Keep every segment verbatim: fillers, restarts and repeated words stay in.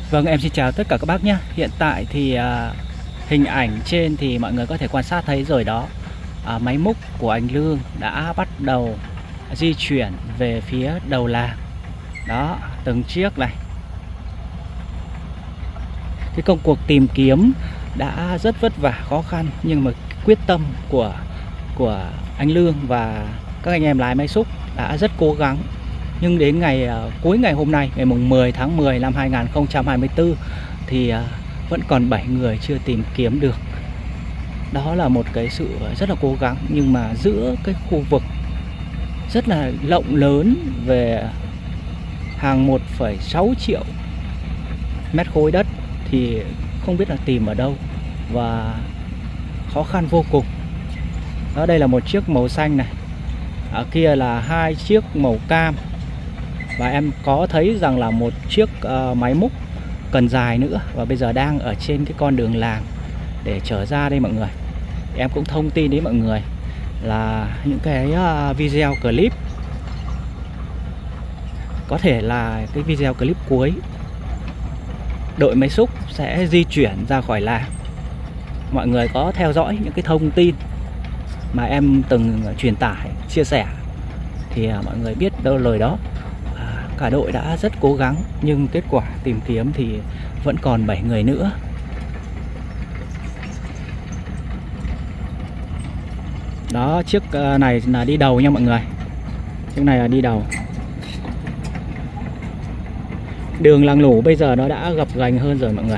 Vâng, em xin chào tất cả các bác nhé. Hiện tại thì à, hình ảnh trên thì mọi người có thể quan sát thấy rồi đó. à, Máy múc của anh Lương đã bắt đầu di chuyển về phía đầu làng. Đó, từng chiếc này. Cái công cuộc tìm kiếm đã rất vất vả, khó khăn, nhưng mà quyết tâm của của anh Lương và các anh em lái máy xúc đã rất cố gắng. Nhưng đến ngày uh, cuối ngày hôm nay, ngày mùng mười tháng mười năm hai nghìn không trăm hai mươi tư thì uh, vẫn còn bảy người chưa tìm kiếm được. Đó là một cái sự rất là cố gắng, nhưng mà giữa cái khu vực rất là rộng lớn về hàng một phẩy sáu triệu mét khối đất thì không biết là tìm ở đâu và khó khăn vô cùng. Đó, đây là một chiếc màu xanh này, ở kia là hai chiếc màu cam, và em có thấy rằng là một chiếc uh, máy múc cần dài nữa, và bây giờ đang ở trên cái con đường làng để trở ra đây mọi người. Em cũng thông tin đến mọi người là những cái uh, video clip, có thể là cái video clip cuối, đội máy xúc sẽ di chuyển ra khỏi làng. Mọi người có theo dõi những cái thông tin mà em từng truyền tải, chia sẻ thì uh, mọi người biết đâu lời đó. Cả đội đã rất cố gắng, nhưng kết quả tìm kiếm thì vẫn còn bảy người nữa. Đó, chiếc này là đi đầu nha mọi người. Chiếc này là đi đầu. Đường làng Nủ bây giờ nó đã gập ghềnh hơn rồi mọi người.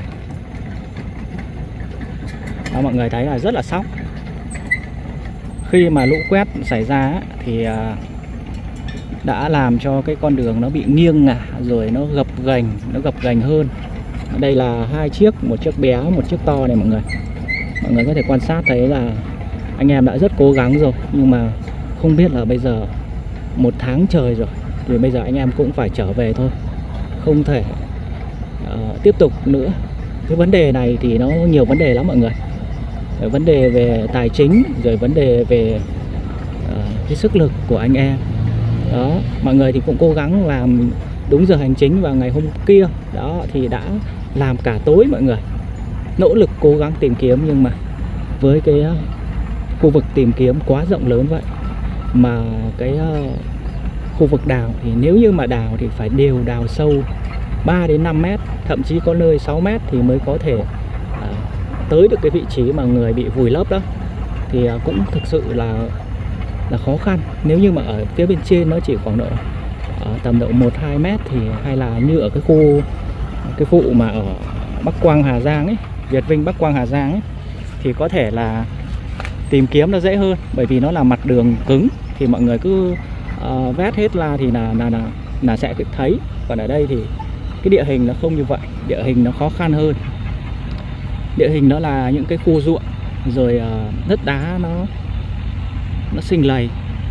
Đó, mọi người thấy là rất là sóc. Khi mà lũ quét xảy ra thì đã làm cho cái con đường nó bị nghiêng ngả, rồi nó gập ghềnh, nó gập ghềnh hơn. Đây là hai chiếc, một chiếc bé, một chiếc to này mọi người. Mọi người có thể quan sát thấy là anh em đã rất cố gắng rồi, nhưng mà không biết là bây giờ một tháng trời rồi thì bây giờ anh em cũng phải trở về thôi, không thể uh, tiếp tục nữa. Cái vấn đề này thì nó nhiều vấn đề lắm mọi người. Vấn đề về tài chính, rồi vấn đề về uh, cái sức lực của anh em. Đó, mọi người thì cũng cố gắng làm đúng giờ hành chính vào ngày hôm kia. Đó, thì đã làm cả tối mọi người, nỗ lực cố gắng tìm kiếm, nhưng mà với cái uh, khu vực tìm kiếm quá rộng lớn vậy, mà cái uh, khu vực đào thì nếu như mà đào thì phải đều đào sâu ba đến năm mét, thậm chí có nơi sáu mét thì mới có thể uh, tới được cái vị trí mà người bị vùi lấp đó. Thì uh, cũng thực sự là là khó khăn. Nếu như mà ở phía bên trên nó chỉ khoảng độ ở tầm độ một hai mét, thì hay là như ở cái khu cái vụ mà ở Bắc Quang Hà Giang ấy, Việt Vinh Bắc Quang Hà Giang ấy, thì có thể là tìm kiếm nó dễ hơn, bởi vì nó là mặt đường cứng thì mọi người cứ uh, vét hết ra thì là là, là là sẽ thấy. Còn ở đây thì cái địa hình nó không như vậy, địa hình nó khó khăn hơn. Địa hình nó là những cái khu ruộng, rồi uh, đất đá nó nó sinh lầy,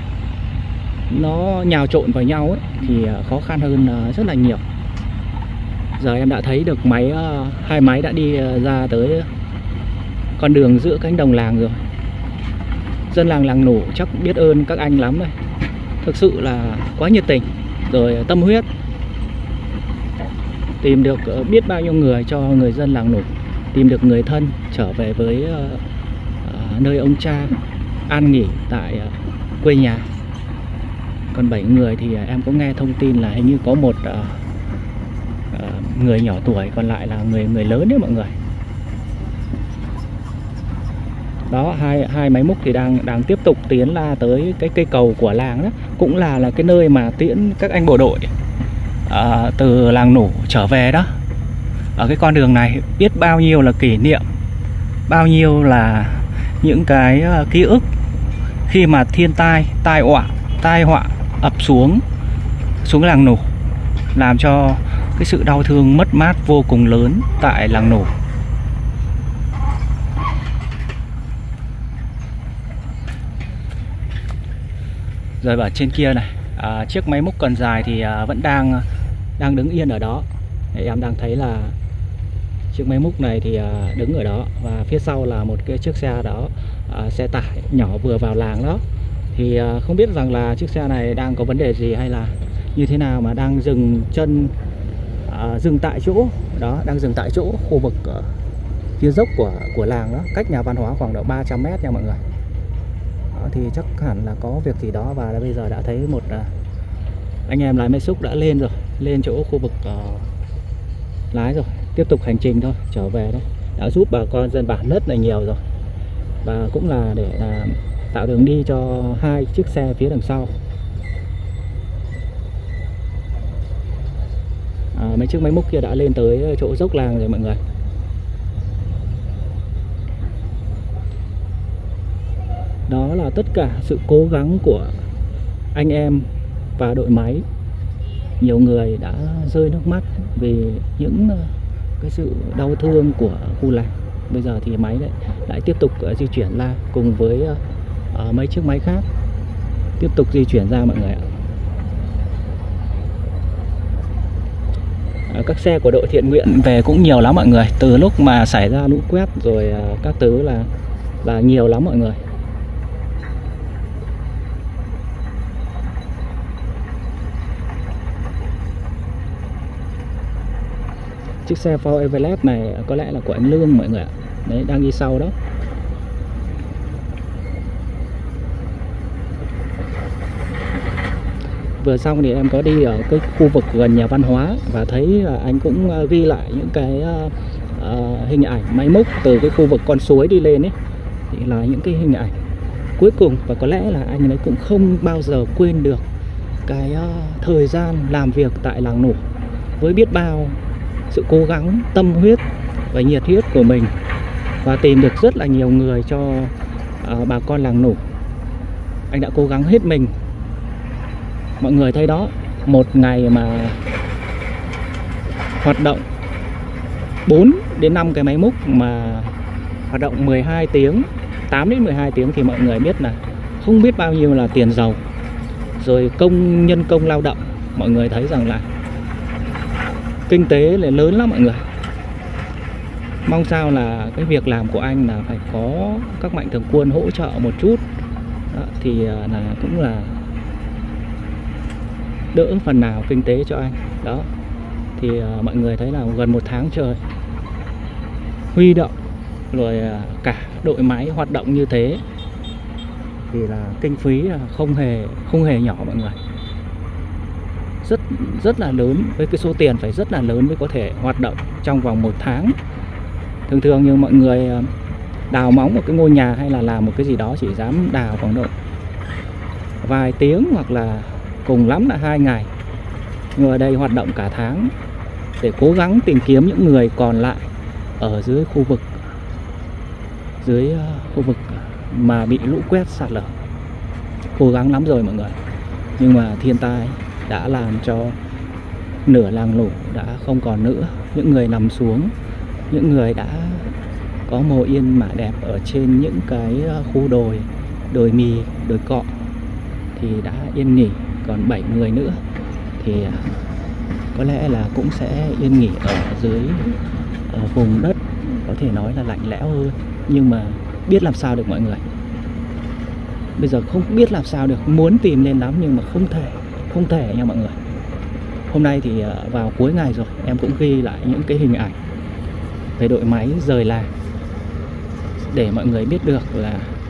nó nhào trộn vào nhau ấy, thì khó khăn hơn rất là nhiều. Giờ em đã thấy được máy, hai máy đã đi ra tới con đường giữa cánh đồng làng rồi. Dân làng Làng Nủ chắc biết ơn các anh lắm đây, thực sự là quá nhiệt tình, rồi tâm huyết, tìm được biết bao nhiêu người cho người dân làng Nủ, tìm được người thân trở về với uh, nơi ông cha an nghỉ tại uh, quê nhà. Còn bảy người thì uh, em có nghe thông tin là hình như có một uh, uh, người nhỏ tuổi, còn lại là người người lớn đấy mọi người. Đó, hai hai máy múc thì đang đang tiếp tục tiến ra tới cái cây cầu của làng đó, cũng là là cái nơi mà tiễn các anh bộ đội uh, từ làng Nủ trở về đó. Ở cái con đường này biết bao nhiêu là kỷ niệm, bao nhiêu là những cái uh, ký ức khi mà thiên tai, tai họa, tai họa ập xuống xuống làng Nủ, làm cho cái sự đau thương mất mát vô cùng lớn tại làng Nủ. Rồi ở trên kia này, à, chiếc máy múc cần dài thì à, vẫn đang đang đứng yên ở đó. Để em đang thấy là chiếc máy múc này thì à, đứng ở đó, và phía sau là một cái chiếc xe đó, à, xe tải nhỏ vừa vào làng đó. Thì à, không biết rằng là chiếc xe này đang có vấn đề gì hay là như thế nào mà đang dừng chân à, dừng tại chỗ. Đó, đang dừng tại chỗ khu vực uh, phía dốc của của làng đó, cách nhà văn hóa khoảng độ ba trăm mét nha mọi người. Đó, thì chắc hẳn là có việc gì đó, và bây giờ đã thấy một uh, anh em lái máy xúc đã lên rồi, lên chỗ khu vực uh, lái rồi, tiếp tục hành trình thôi, trở về đấy. Đã giúp bà con dân bản rất là nhiều rồi, và cũng là để uh, tạo đường đi cho hai chiếc xe phía đằng sau. À, mấy chiếc máy múc kia đã lên tới chỗ dốc làng rồi mọi người. Đó là tất cả sự cố gắng của anh em và đội máy. Nhiều người đã rơi nước mắt vì những cái sự đau thương của khu làng. Bây giờ thì máy lại, lại tiếp tục di chuyển ra cùng với uh, mấy chiếc máy khác, tiếp tục di chuyển ra mọi người ạ. Các xe của đội thiện nguyện về cũng nhiều lắm mọi người. Từ lúc mà xảy ra lũ quét rồi các thứ là là nhiều lắm mọi người. Chiếc xe Ford Everest này có lẽ là của anh Lương mọi người ạ. Đấy, đang đi sau đó. Vừa xong thì em có đi ở cái khu vực gần nhà văn hóa, và thấy là anh cũng ghi lại những cái uh, uh, hình ảnh máy múc từ cái khu vực con suối đi lên ấy. Thì là những cái hình ảnh cuối cùng, và có lẽ là anh ấy cũng không bao giờ quên được cái uh, thời gian làm việc tại làng Nủ, với biết bao sự cố gắng, tâm huyết và nhiệt huyết của mình, và tìm được rất là nhiều người cho uh, bà con làng Nủ. Anh đã cố gắng hết mình. Mọi người thấy đó, một ngày mà hoạt động bốn đến năm cái máy múc, mà hoạt động mười hai tiếng, tám đến mười hai tiếng, thì mọi người biết là không biết bao nhiêu là tiền dầu, rồi công nhân công lao động. Mọi người thấy rằng là kinh tế là lớn lắm mọi người. Mong sao là cái việc làm của anh là phải có các mạnh thường quân hỗ trợ một chút đó, thì là cũng là đỡ phần nào kinh tế cho anh. Đó thì uh, mọi người thấy là gần một tháng trời huy động rồi uh, cả đội máy hoạt động như thế, thì là kinh phí là không hề không hề nhỏ mọi người. Rất rất là lớn, với cái số tiền phải rất là lớn mới có thể hoạt động trong vòng một tháng. Thường thường như mọi người uh, đào móng một cái ngôi nhà hay là làm một cái gì đó chỉ dám đào khoảng độ vài tiếng, hoặc là cùng lắm là hai ngày. Nhưng ở đây hoạt động cả tháng để cố gắng tìm kiếm những người còn lại ở dưới khu vực dưới uh, khu vực mà bị lũ quét sạt lở. Cố gắng lắm rồi mọi người, nhưng mà thiên tai đã làm cho nửa làng Nủ đã không còn nữa. Những người nằm xuống, những người đã có mồ yên mả đẹp ở trên những cái khu đồi, đồi mì, đồi cọ thì đã yên nghỉ. Còn bảy người nữa thì có lẽ là cũng sẽ yên nghỉ ở dưới ở vùng đất có thể nói là lạnh lẽo hơn. Nhưng mà biết làm sao được mọi người. Bây giờ không biết làm sao được, muốn tìm lên lắm nhưng mà không thể, không thể nha mọi người. Hôm nay thì vào cuối ngày rồi, em cũng ghi lại những cái hình ảnh về đội máy rời làng để mọi người biết được là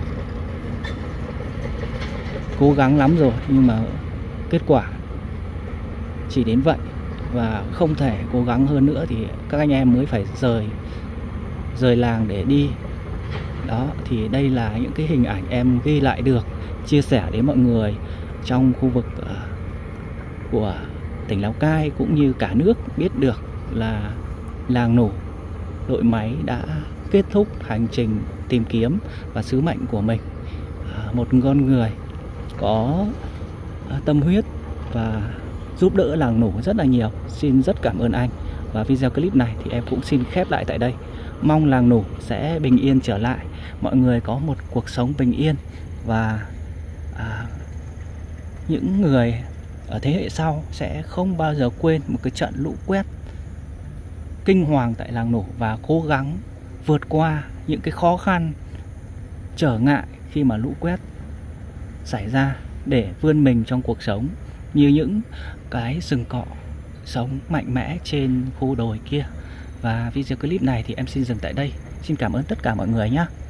cố gắng lắm rồi, nhưng mà kết quả chỉ đến vậy, và không thể cố gắng hơn nữa thì các anh em mới phải rời rời làng để đi. Đó thì đây là những cái hình ảnh em ghi lại được, chia sẻ đến mọi người trong khu vực uh, của tỉnh Lào Cai cũng như cả nước biết được là làng Nủ, đội máy đã kết thúc hành trình tìm kiếm và sứ mệnh của mình. Uh, một con người có uh, tâm huyết và giúp đỡ làng Nủ rất là nhiều. Xin rất cảm ơn anh. Và video clip này thì em cũng xin khép lại tại đây. Mong làng Nủ sẽ bình yên trở lại, mọi người có một cuộc sống bình yên, và à, những người ở thế hệ sau sẽ không bao giờ quên một cái trận lũ quét kinh hoàng tại làng Nủ, và cố gắng vượt qua những cái khó khăn, trở ngại khi mà lũ quét xảy ra để vươn mình trong cuộc sống, như những cái rừng cọ sống mạnh mẽ trên khu đồi kia. Và video clip này thì em xin dừng tại đây. Xin cảm ơn tất cả mọi người nhé.